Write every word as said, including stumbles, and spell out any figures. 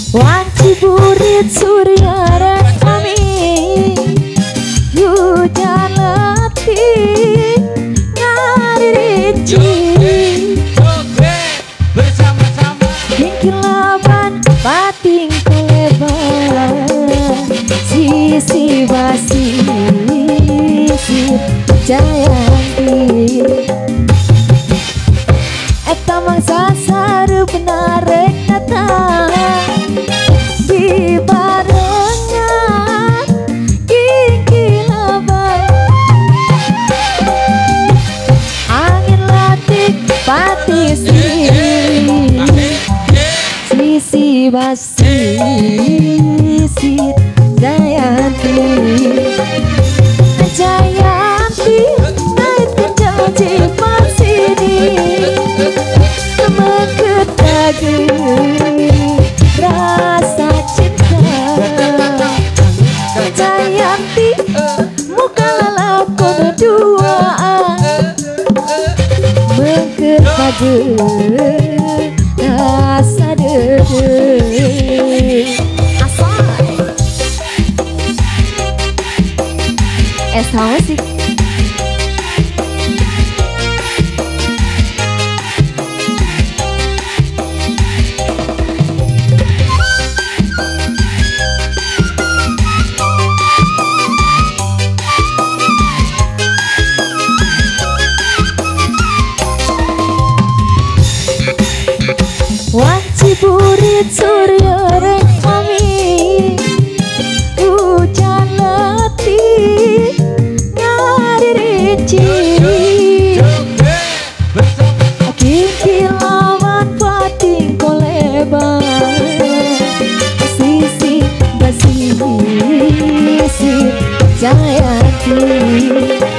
Wanci burit surya resmi, hujan letih ngari rinci. Bersama-sama Kilaban pating kelebar, sisi basi si Jayanti. Eta mangsa sareupna datang di barengan kilaban. Angin latih pati sisi basi si Jayanti. Jayanti naik janji masini mengetahui rasa cinta. Jayanti muka lalap berduaan mengetahui rasa deui. Asal es sama sih. Wanci burit surya resmi, hujan letih ngari rinci. Kiki lawan pating kolebar, sisi basi si Jayanti.